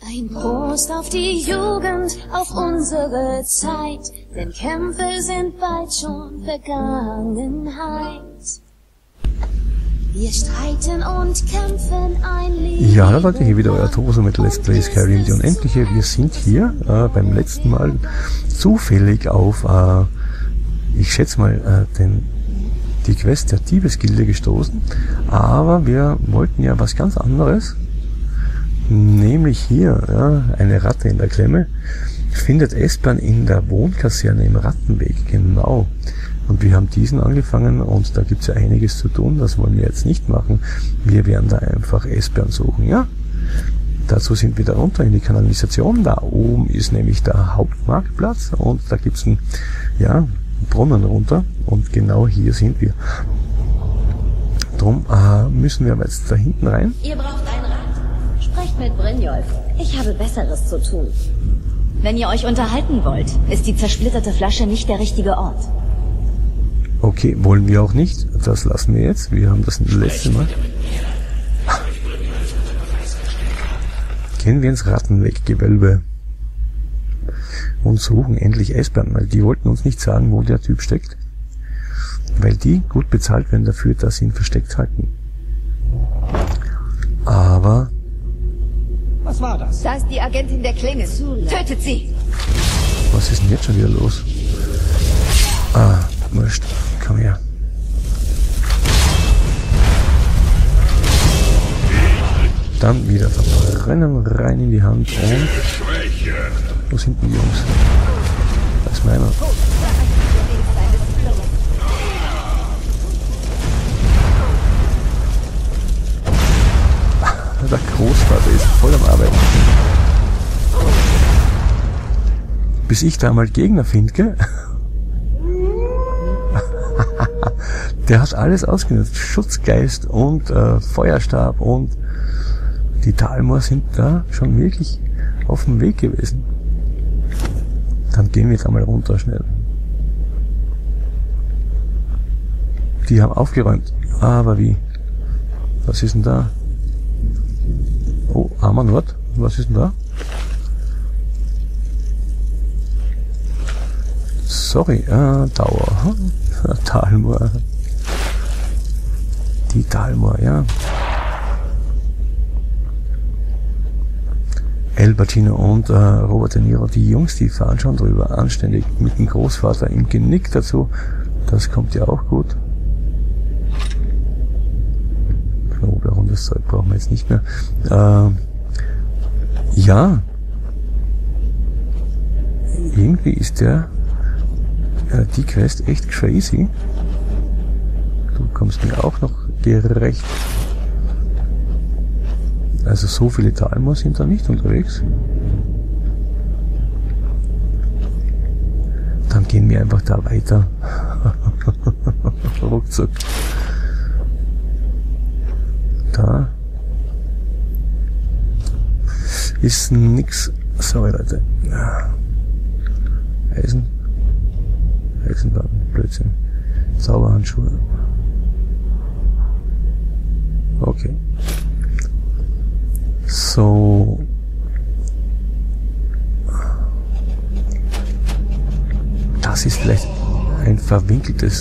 Ein Prost auf die Jugend, auf unsere Zeit, denn Kämpfe sind bald schon Vergangenheit. Wir streiten und kämpfen ein Leben. Ja, da Leute, hier wieder euer Toso mit Let's Play Skyrim die Unendliche. Wir sind hier beim letzten Mal zufällig auf, ich schätze mal, die Quest der Diebesgilde gestoßen. Aber wir wollten ja was ganz anderes. Nämlich hier, ja, eine Ratte in der Klemme. Findet Esbern in der Wohnkaserne im Rattenweg, genau. Und wir haben diesen angefangen und da gibt's ja einiges zu tun, das wollen wir jetzt nicht machen. Wir werden da einfach Esbern suchen, ja. Dazu sind wir da runter in die Kanalisation. Da oben ist nämlich der Hauptmarktplatz und da gibt's einen, ja, Brunnen runter und genau hier sind wir. Drum müssen wir aber jetzt da hinten rein. Ihr braucht ein Rad. Sprecht mit Brynjolf. Ich habe Besseres zu tun. Wenn ihr euch unterhalten wollt, ist die zersplitterte Flasche nicht der richtige Ort. Okay, wollen wir auch nicht. Das lassen wir jetzt. Wir haben das letzte Mal. Gehen wir ins Rattenweggewölbe und suchen endlich Esbern, weil die wollten uns nicht sagen, wo der Typ steckt. Weil die gut bezahlt werden dafür, dass sie ihn versteckt halten. Aber... Was war das? Da ist die Agentin der Klinge. Tötet sie! Was ist denn jetzt schon wieder los? Wurscht. Komm her. Dann wieder verbrennen, rein in die Hand und... Wo sind die Jungs? Da ist meiner. Der Großvater ist voll am Arbeiten. Bis ich da mal Gegner finde, gell? Der hat alles ausgenutzt. Schutzgeist und Feuerstab und die Talmor sind da schon wirklich auf dem Weg gewesen. Dann gehen wir jetzt einmal runter schnell. Die haben aufgeräumt. Aber wie? Was ist denn da? Oh, armer Nord. Was ist denn da? Sorry, Dauer. Talmor. Die Talmor, ja. El Pacino und Robert De Niro, die Jungs, die fahren schon drüber, anständig, mit dem Großvater im Genick dazu. Das kommt ja auch gut. Knoblauch und das Zeug brauchen wir jetzt nicht mehr. Ja. Irgendwie ist die Quest echt crazy. Du kommst mir auch noch gerecht. Also so viele Talmor sind da nicht unterwegs. Dann gehen wir einfach da weiter. Ruckzuck. Da ist nix. Sorry Leute. Eisenbahn, Blödsinn. Zauberhandschuhe. Okay. So. Das ist vielleicht ein verwinkeltes...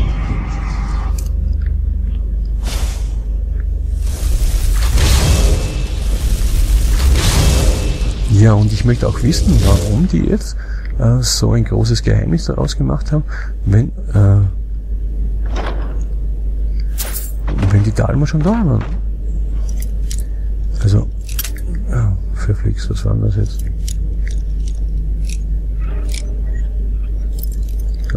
Ja, und ich möchte auch wissen, warum die jetzt so ein großes Geheimnis daraus gemacht haben, wenn die Talmor schon da waren. Also, verflixt, was war denn das jetzt? Ja.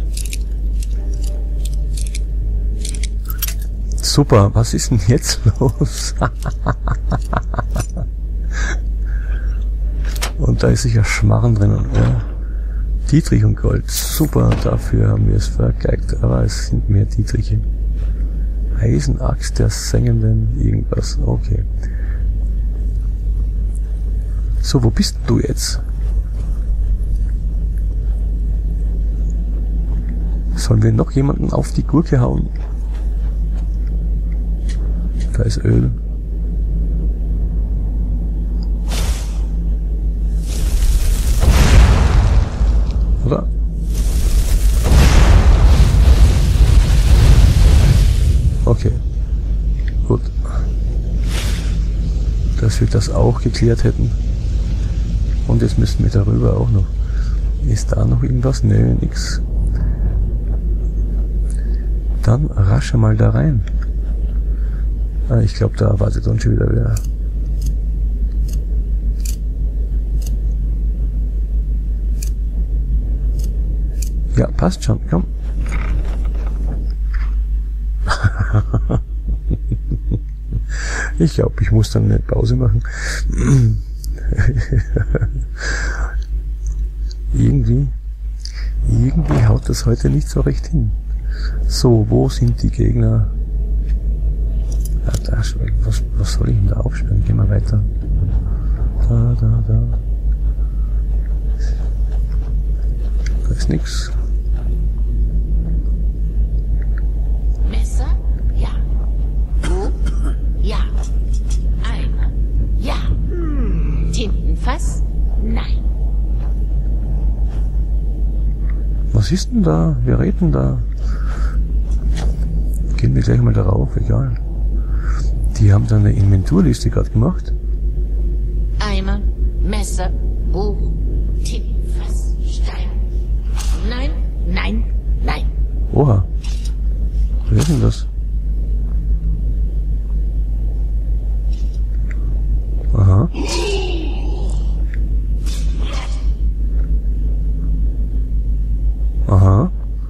Super, was ist denn jetzt los? Und da ist sicher Schmarren drinnen. Ja. Dietrich und Gold. Super, dafür haben wir es vergeigt. Aber es sind mehr Dietriche. Eisenaxt der Sengenden irgendwas. Okay. So, wo bist du jetzt? Sollen wir noch jemanden auf die Gurke hauen? Da ist Öl. Okay. Gut. Dass wir das auch geklärt hätten. Und jetzt müssen wir darüber auch noch. Ist da noch irgendwas? Nö, nix. Dann rasch mal da rein. Ich glaube, da wartet uns schon wieder wer. Ja, passt schon, komm. Ich glaube, ich muss dann eine Pause machen. Irgendwie haut das heute nicht so recht hin. So, wo sind die Gegner? Ja, da, was soll ich denn da aufsperren? Gehen wir weiter. Da. Da ist nix. Messer? Ja. Buch? Ja. Eimer? Ja. Tintenfass? Nein. Was ist denn da? Wer redet denn da? Gehen wir gleich mal darauf, egal. Die haben da eine Inventurliste gerade gemacht. Eimer, Messer, Buch, Tintenfass, Stein. Nein, nein, nein. Oha. Wer ist denn das? Aha. Aha.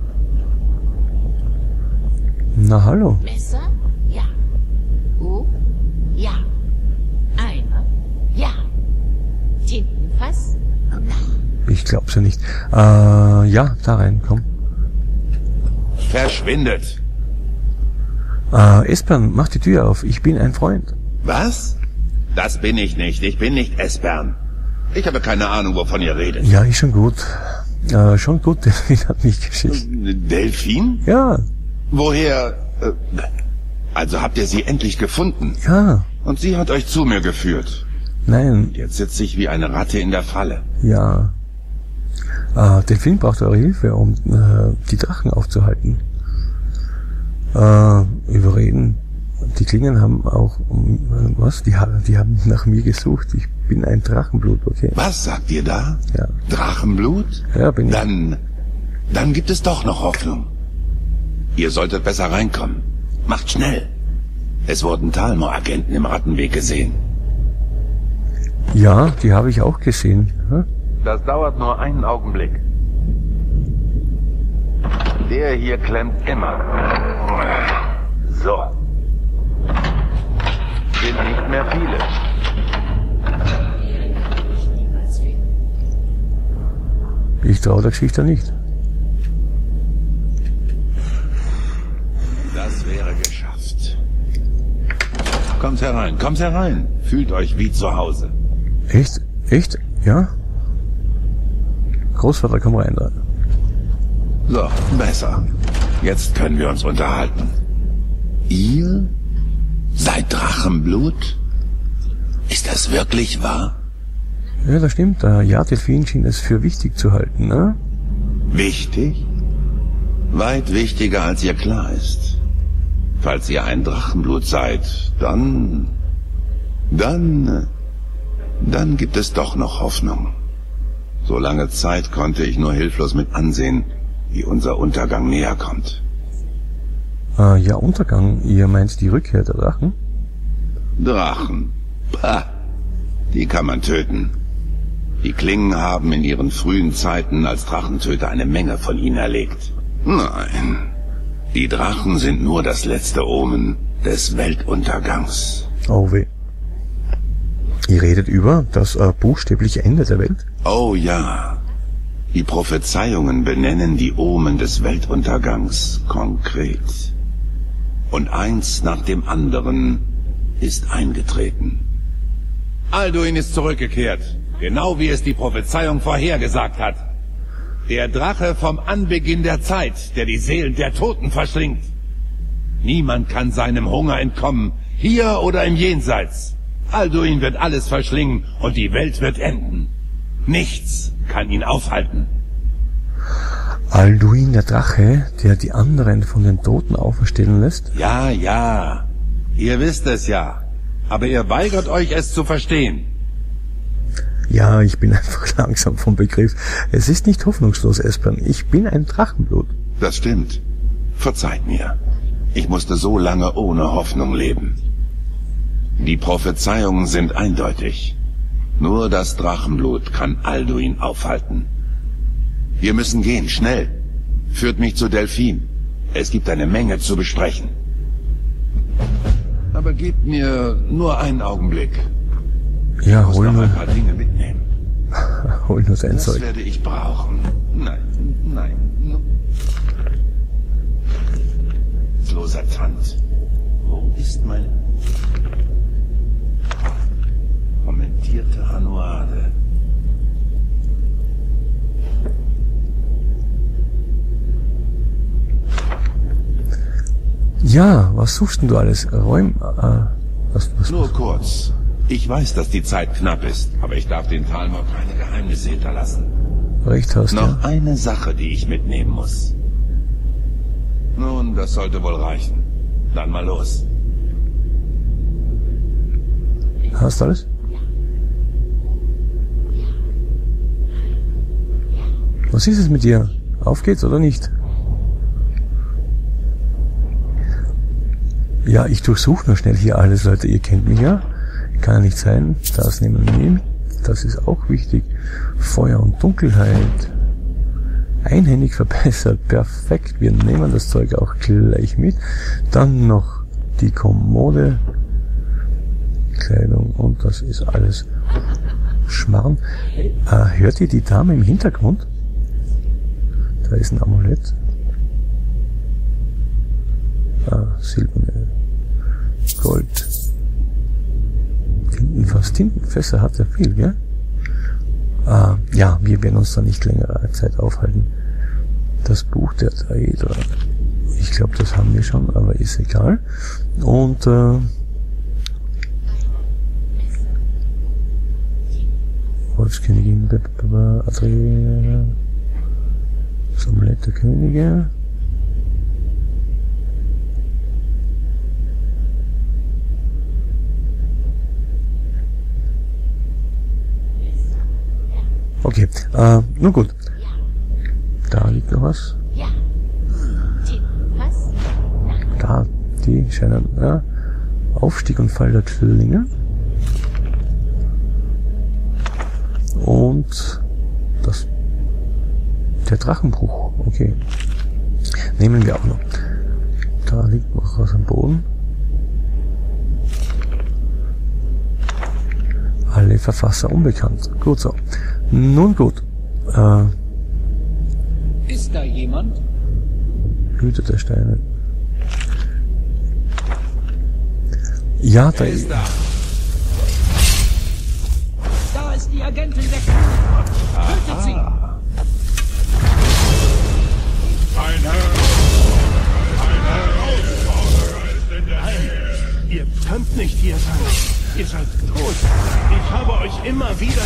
Na hallo. Messer? Ja. Buch? Ja. Eimer? Ja. Tintenfass? Nein. Ich glaub's ja nicht. Ja, da rein, komm. Verschwindet! Espern, mach die Tür auf. Ich bin ein Freund. Was? Das bin ich nicht. Ich bin nicht Espern. Ich habe keine Ahnung, wovon ihr redet. Ja, ist schon gut. Schon gut, Delfin hat mich geschickt. Delfin? Ja, Woher? Also habt ihr sie endlich gefunden? ja, Und sie hat euch zu mir geführt. nein, Jetzt sitze ich wie eine Ratte in der Falle. ja. Delfin braucht eure Hilfe, um die Drachen aufzuhalten. Überreden. Die Klingen haben auch, was? Die haben nach mir gesucht. Ich bin ein Drachenblut, okay? Was sagt ihr da? Ja. Drachenblut? Ja, bin ich. Dann gibt es doch noch Hoffnung. Ihr solltet besser reinkommen. Macht schnell. Es wurden Talmor-Agenten im Rattenweg gesehen. Ja, die habe ich auch gesehen. Hm? Das dauert nur einen Augenblick. Der hier klemmt immer. So. Sind nicht mehr viele. Ich traue der Geschichte nicht. Das wäre geschafft. Kommt herein. Fühlt euch wie zu Hause. Echt? Echt? Ja? Großvater, komm rein da. So, besser. Jetzt können wir uns unterhalten. Ihr seid Drachenblut? Ist das wirklich wahr? Ja, das stimmt. Ja, Delfin schien es für wichtig zu halten, ne? Wichtig? Weit wichtiger, als ihr klar ist. Falls ihr ein Drachenblut seid, dann gibt es doch noch Hoffnung. So lange Zeit konnte ich nur hilflos mit ansehen, wie unser Untergang näher kommt. Ja, Untergang. Ihr meint die Rückkehr der Drachen? Drachen. Pah. Die kann man töten. Die Klingen haben in ihren frühen Zeiten als Drachentöter eine Menge von ihnen erlegt. Nein. Die Drachen sind nur das letzte Omen des Weltuntergangs. Oh weh. Ihr redet über das buchstäbliche Ende der Welt? Oh ja. Die Prophezeiungen benennen die Omen des Weltuntergangs konkret. Und eins nach dem anderen ist eingetreten. Alduin ist zurückgekehrt, genau wie es die Prophezeiung vorhergesagt hat. Der Drache vom Anbeginn der Zeit, der die Seelen der Toten verschlingt. Niemand kann seinem Hunger entkommen, hier oder im Jenseits. Alduin wird alles verschlingen und die Welt wird enden. Nichts kann ihn aufhalten. Alduin der Drache, der die anderen von den Toten auferstehen lässt? Ja, ja. Ihr wisst es ja. Aber ihr weigert euch, es zu verstehen. Ja, ich bin einfach langsam vom Begriff. Es ist nicht hoffnungslos, Espen. Ich bin ein Drachenblut. Das stimmt. Verzeiht mir. Ich musste so lange ohne Hoffnung leben. Die Prophezeiungen sind eindeutig. Nur das Drachenblut kann Alduin aufhalten. Wir müssen gehen, schnell. Führt mich zu Delphin. Es gibt eine Menge zu besprechen. Aber gebt mir nur einen Augenblick. Ja, Ich muss hol noch nur, ein paar Dinge mitnehmen. hol nur sein Das Zeug. werde ich brauchen. Nein, nein. Loser Tant. Wo ist mein... kommentierte Hanuade? Ja, was suchst denn du alles? Was? Nur kurz. Ich weiß, dass die Zeit knapp ist, aber ich darf den Talmor keine Geheimnisse hinterlassen. Recht hast, ja. Noch eine Sache, die ich mitnehmen muss. Nun, das sollte wohl reichen. Dann mal los. Hast du alles? Was ist es mit dir? Auf geht's oder nicht? Ja, ich durchsuche nur schnell hier alles, Leute. Ihr kennt mich ja. Kann ja nicht sein. Das nehmen wir mit. Das ist auch wichtig. Feuer und Dunkelheit. Einhändig verbessert. Perfekt. Wir nehmen das Zeug auch gleich mit. Dann noch die Kommode. Kleidung und das ist alles Schmarrn. Hört ihr die Dame im Hintergrund? Da ist ein Amulett. Silberne, Gold. Tintenfässer hat er viel, gell? Ja, wir werden uns da nicht längere Zeit aufhalten. Das Buch der Daedra. Ich glaube, das haben wir schon, aber ist egal. Und Wolfskönigin, Adria, das Amulett der Könige. Okay, nun gut. Da liegt noch was. Da, die scheinen, ja. Aufstieg und Fall der Zwillinge. Und der Drachenbruch, okay. Nehmen wir auch noch. Da liegt noch was am Boden. Alle Verfasser unbekannt. Gut so. Nun gut. Ist da jemand? Hüte der Steine. Ja, da ist... Da ist die Agentin der Königin. Tötet sie! Ihr könnt nicht hier sein. Ihr seid tot. Ich habe euch immer wieder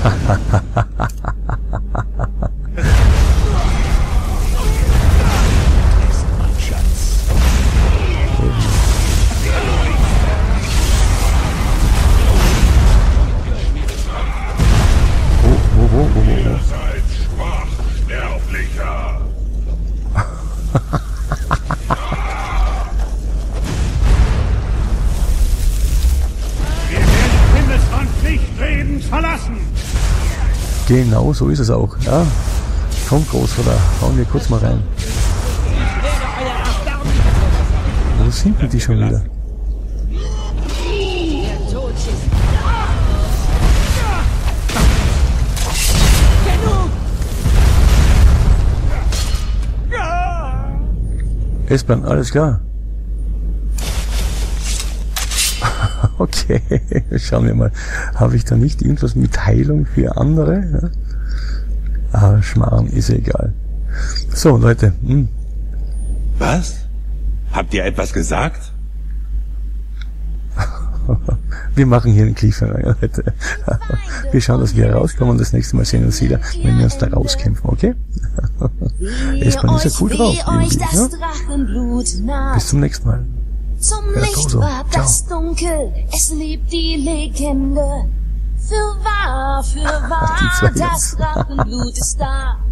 ist mein Schatz. Wo? Ihr seid schwach, Sterblicher. Verlassen. Genau, so ist es auch. Ja, komm Großvater, hauen wir kurz mal rein. Wo sind denn die schon wieder? Espen, alles klar. Okay, schauen wir mal. Habe ich da nicht irgendwas mit Heilung für andere? Ja? Aber Schmarrn, ist ja egal. So, Leute. Was? Habt ihr etwas gesagt? Wir machen hier einen Cliffhanger, Leute. Wir schauen, dass wir rauskommen und das nächste Mal sehen wir uns wieder, wenn wir uns da rauskämpfen, okay? S-Bahn ist ja cool drauf. euch das Ja? Drachenblut naht. Bis zum nächsten Mal. Zum Ja, Licht so. war Ciao. das Dunkel, es lebt die Legende. Für wahr, Die zwei das jetzt. Drachenblut ist da.